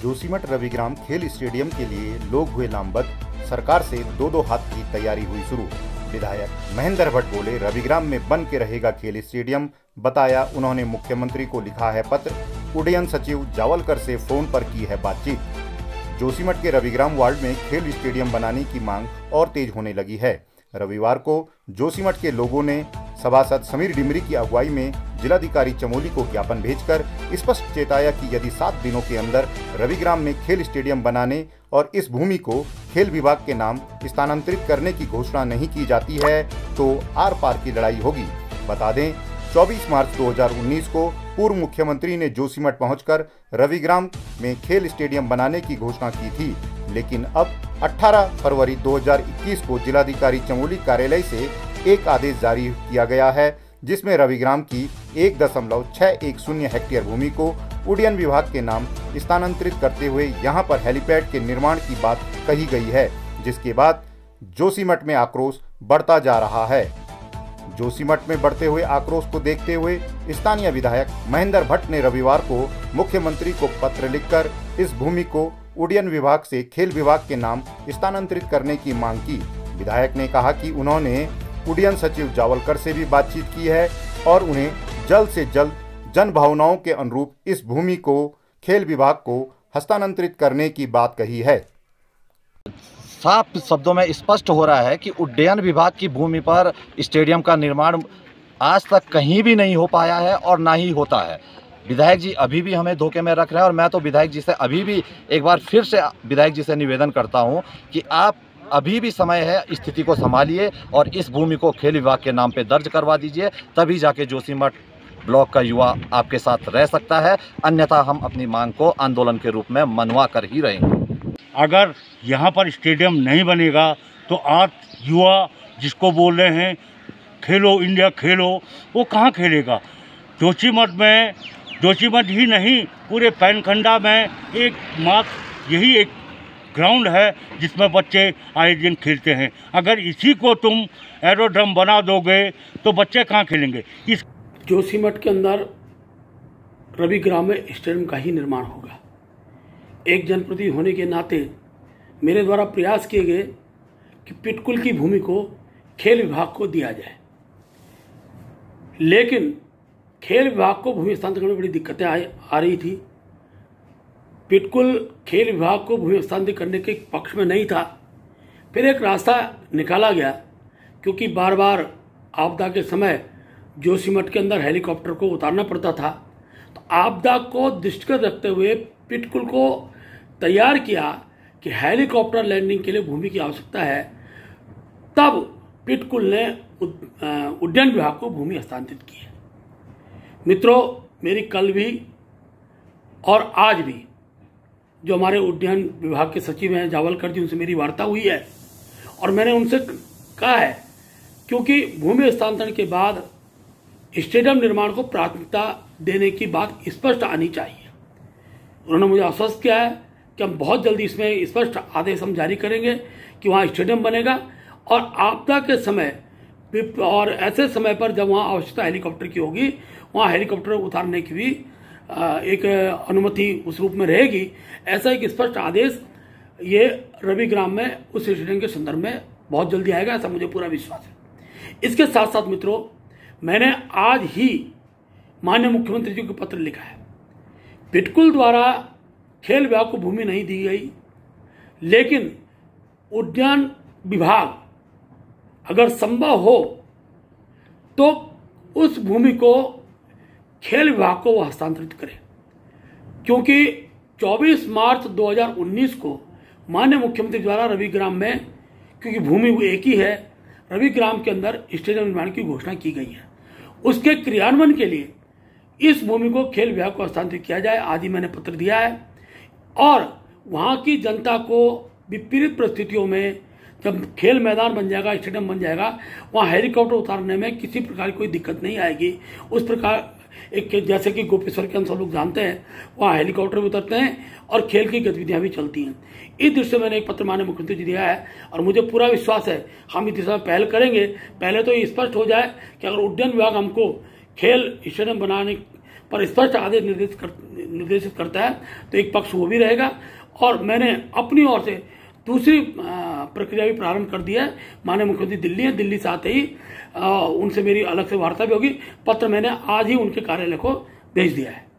जोशीमठ रविग्राम खेल स्टेडियम के लिए लोग हुए लामबंद, सरकार से दो हाथ की तैयारी हुई शुरू। विधायक महेंद्र भट्ट बोले, रविग्राम में बन के रहेगा खेल स्टेडियम। बताया उन्होंने मुख्यमंत्री को लिखा है पत्र, उड्डयन सचिव जावलकर से फोन पर की है बातचीत। जोशीमठ के रविग्राम वार्ड में खेल स्टेडियम बनाने की मांग और तेज होने लगी है। रविवार को जोशीमठ के लोगों ने सभासद समीर डिमरी की अगुवाई में जिलाधिकारी चमोली को ज्ञापन भेजकर स्पष्ट चेताया कि यदि 7 दिनों के अंदर रविग्राम में खेल स्टेडियम बनाने और इस भूमि को खेल विभाग के नाम स्थानांतरित करने की घोषणा नहीं की जाती है तो आर पार की लड़ाई होगी। बता दें, 24 मार्च 2019 को पूर्व मुख्यमंत्री ने जोशीमठ पहुंचकर रविग्राम में खेल स्टेडियम बनाने की घोषणा की थी, लेकिन अब 18 फरवरी 2021 को जिलाधिकारी चमोली कार्यालय से एक आदेश जारी किया गया है, जिसमें रविग्राम की 1.610 हेक्टेयर भूमि को उड्डयन विभाग के नाम स्थानांतरित करते हुए यहां पर हेलीपैड के निर्माण की बात कही गई है, जिसके बाद जोशीमठ में आक्रोश बढ़ता जा रहा है। जोशीमठ में बढ़ते हुए आक्रोश को देखते हुए स्थानीय विधायक महेंद्र भट्ट ने रविवार को मुख्यमंत्री को पत्र लिखकर इस भूमि को उड्डयन विभाग से खेल विभाग के नाम स्थानांतरित करने की मांग की। विधायक ने कहा कि उन्होंने उड्डयन सचिव जावलकर से भी बातचीत की है और उन्हें जल्द से जल्द जन भावनाओं के अनुरूप इस भूमि को खेल विभाग को हस्तांतरित करने की बात कही है। साफ शब्दों में स्पष्ट हो रहा है कि उड्डयन विभाग की भूमि पर स्टेडियम का निर्माण आज तक कहीं भी नहीं हो पाया है और ना ही होता है। विधायक जी अभी भी हमें धोखे में रख रहे हैं और मैं तो विधायक जी से अभी भी एक बार फिर से विधायक जी से निवेदन करता हूं कि आप अभी भी समय है, स्थिति को संभालिए और इस भूमि को खेल विभाग के नाम पे दर्ज करवा दीजिए, तभी जाके जोशीमठ ब्लॉक का युवा आपके साथ रह सकता है, अन्यथा हम अपनी मांग को आंदोलन के रूप में मनवा कर ही रहेंगे। अगर यहाँ पर स्टेडियम नहीं बनेगा तो आज युवा जिसको बोल रहे हैं खेलो इंडिया खेलो, वो कहाँ खेलेगा। जोशीमठ ही नहीं, पूरे पैनखंडा में एकमात्र यही एक ग्राउंड है जिसमें बच्चे आए दिन खेलते हैं। अगर इसी को तुम एरोड्रम बना दोगे तो बच्चे कहाँ खेलेंगे। इस जोशीमठ के अंदर रविग्राम में स्टेडियम का ही निर्माण होगा। एक जनप्रतिनिधि होने के नाते मेरे द्वारा प्रयास किए गए कि पिटकुल की भूमि को खेल विभाग को दिया जाए, लेकिन खेल विभाग को भूमि हस्तांतरण में बड़ी दिक्कतें आ रही थी। पिटकुल खेल विभाग को भूमि हस्तांतरित करने के पक्ष में नहीं था। फिर एक रास्ता निकाला गया, क्योंकि बार बार आपदा के समय जोशीमठ के अंदर हेलीकॉप्टर को उतारना पड़ता था, तो आपदा को दृष्टिगत रखते हुए पिटकुल को तैयार किया कि हेलीकॉप्टर लैंडिंग के लिए भूमि की आवश्यकता है। तब पिटकुल ने उड्डयन विभाग को भूमि हस्तांतरित की है। मित्रों, मेरी कल भी और आज भी जो हमारे उड्डयन विभाग के सचिव हैं जावलकर जी, उनसे मेरी वार्ता हुई है और मैंने उनसे कहा है, क्योंकि भूमि हस्तांतरण के बाद स्टेडियम निर्माण को प्राथमिकता देने की बात स्पष्ट आनी चाहिए। उन्होंने मुझे आश्वस्त किया है कि हम बहुत जल्दी इसमें स्पष्ट आदेश हम जारी करेंगे कि वहाँ स्टेडियम बनेगा और आपदा के समय और ऐसे समय पर जब वहाँ आवश्यकता हेलीकॉप्टर की होगी, वहाँ हेलीकॉप्टर उतारने की भी एक अनुमति उस रूप में रहेगी। ऐसा एक स्पष्ट आदेश ये रविग्राम में उस स्टेडियम के संदर्भ में बहुत जल्दी आएगा, ऐसा मुझे पूरा विश्वास है। इसके साथ साथ मित्रों, मैंने आज ही माननीय मुख्यमंत्री जी को पत्र लिखा है। पिटकुल द्वारा खेल विभाग को भूमि नहीं दी गई, लेकिन उड्डयन विभाग अगर संभव हो तो उस भूमि को खेल विभाग को वो हस्तांतरित करे, क्योंकि 24 मार्च 2019 को माननीय मुख्यमंत्री द्वारा रविग्राम में, क्योंकि भूमि वो एक ही है, रविग्राम के अंदर स्टेडियम निर्माण की घोषणा की गई है। उसके क्रियान्वयन के लिए इस भूमि को खेल विभाग को हस्तांतरित किया जाए, आदि मैंने पत्र दिया है। और वहाँ की जनता को विपरीत परिस्थितियों में जब खेल मैदान बन जाएगा, स्टेडियम बन जाएगा, वहाँ हेलीकॉप्टर उतारने में किसी प्रकार की कोई दिक्कत नहीं आएगी। उस प्रकार एक जैसे कि गोपेश्वर के हम सब लोग जानते हैं, वहाँ हेलीकॉप्टर भी उतरते हैं और खेल की गतिविधियां भी चलती हैं। इस दृष्टि से मैंने एक पत्र माननीय मुख्यमंत्री जी दिया है और मुझे पूरा विश्वास है हम इस दिशा में पहल करेंगे। पहले तो ये स्पष्ट हो जाए कि अगर उड्डयन विभाग हमको खेल स्टेडियम बनाने पर स्पष्ट आदेश निर्देशित करता है तो एक पक्ष वो भी रहेगा। और मैंने अपनी ओर से दूसरी प्रक्रिया भी प्रारंभ कर दिया है। माननीय मुख्यमंत्री दिल्ली है, दिल्ली से आते ही उनसे मेरी अलग से वार्ता भी होगी। पत्र मैंने आज ही उनके कार्यालय को भेज दिया है।